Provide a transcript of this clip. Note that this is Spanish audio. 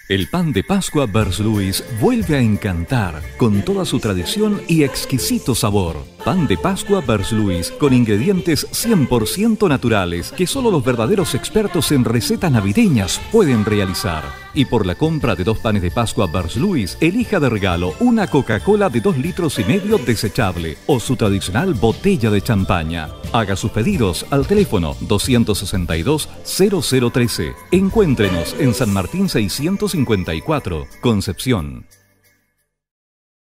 El pan de Pascua Vers-Louis vuelve a encantar con toda su tradición y exquisito sabor. Pan de Pascua Vers-Louis con ingredientes 100% naturales que solo los verdaderos expertos en recetas navideñas pueden realizar. Y por la compra de 2 panes de Pascua Vers-Louis, elija de regalo una Coca-Cola de 2,5 litros desechable o su tradicional botella de champaña. Haga sus pedidos al teléfono 262-0013. Encuéntrenos en San Martín 654, Concepción.